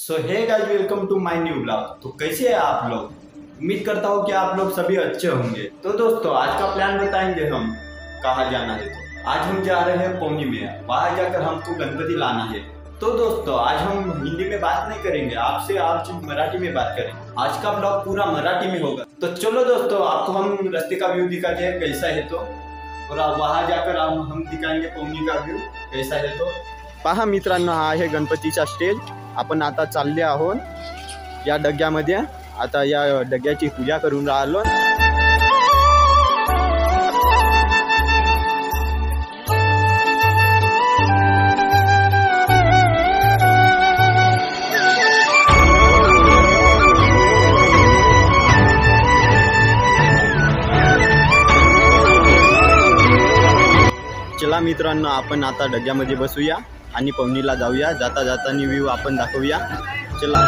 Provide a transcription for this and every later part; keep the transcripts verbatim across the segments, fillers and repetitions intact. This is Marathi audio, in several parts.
So hey guys, welcome to my new blog. तो कैसे हैं आप लोग? उम्मीद करता हूँ कि आप लोग सभी अच्छे होंगे। तो दोस्तों, आज का प्लान बताएंगे हम कहाँ जाना है। तो आज हम जा रहे हैं पौनी में, वहाँ जाकर हमको गणपति लाना है। तो दोस्तों, आज हम हिंदी में बात नहीं करेंगे आपसे, आज मराठी में बात करेंगे। आज का ब्लॉग पूरा मराठी में होगा। तो चलो दोस्तों, आपको हम रास्ते का व्यू दिखाते हैं कैसा है तो, और वहाँ जाकर हम हम दिखाएंगे पौनी का व्यू कैसा है। तो पहा मित्रांनो, हा आहे गणपतीचा स्टेज। आपण आता चालले आहोत या डग्यामध्ये। आता या डग्याची पूजा करून राहिलो। चला मित्रांनो, आपण आता डग्यामध्ये बसूया आणि पवनीला जाऊया। जाता जातानी व्ह्यू आपण दाखवूया। चला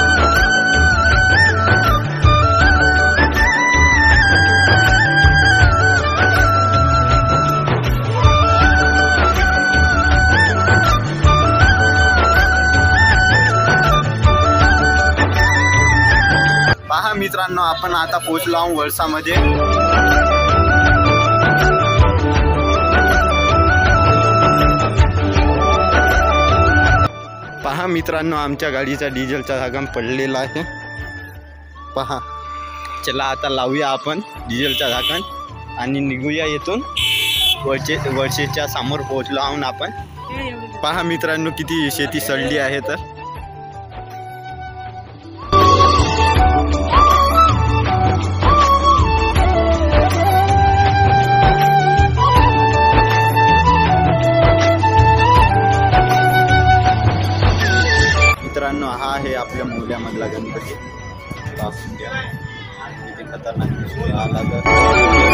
पहा मित्रांनो, आपण आता पोहोचलो आहोत वळसामध्ये। पहा मित्रांनो, आमच्या गाडीचा डिझेलचा झाकण पडलेला आहे। पहा, चला आता लावूया आपण डिझेलचा झाकण आणि निघूया येथून। वळचे वळसेच्या समोर पोहोचलो आहोत आपण। पहा मित्रांनो, किती शेती सडली आहे। तर मित्रांनो, हा आहे आपल्या मोल्यामधला गणपती। किती खतरनाक आला तर।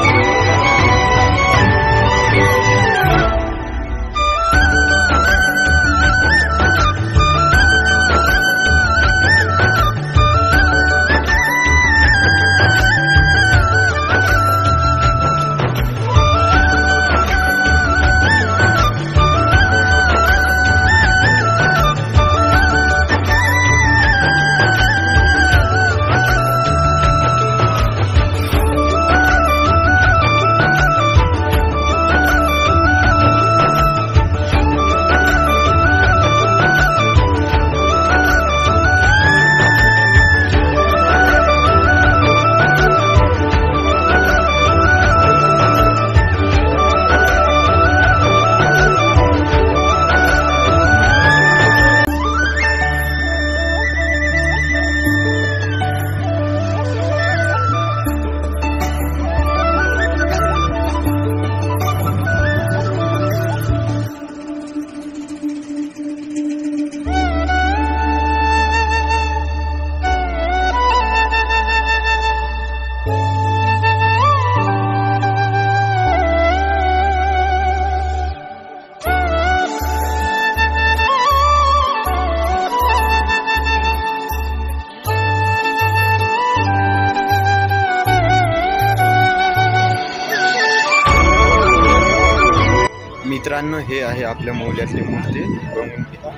मित्रांनो, हे आहे आपल्या मोल्यातली मूर्ती। बघून घ्या।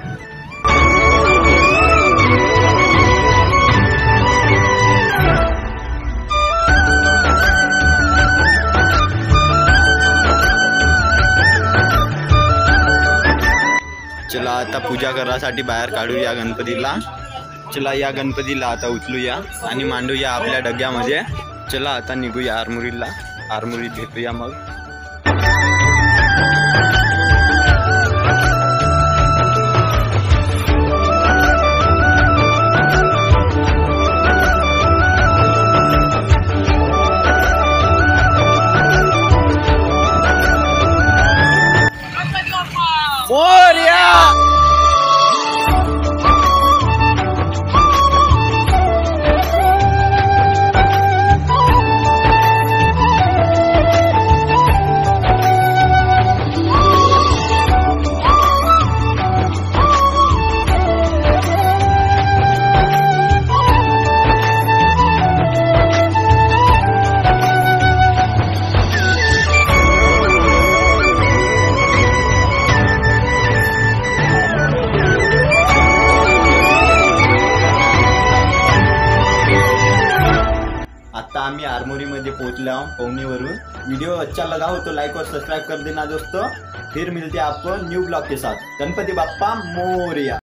चला आता पूजा करायसाठी बाहेर काढूया गणपतीला। चला या गणपतीला आता उचलूया आणि मांडूया आपल्या डग्यामध्ये। चला आता निघूया आरमुरीला। आरमुरीत भेटूया मग। Oh! आता आम्ही आरमोरीमध्ये पोहोचलो आहोत पवनीवरून। वीडियो अच्छा लगा हो तो लाइक और सब्सक्राइब कर देना दोस्तों। फिर मिलते हैं आपको न्यू ब्लॉग के साथ। गणपति बाप्पा मोरया।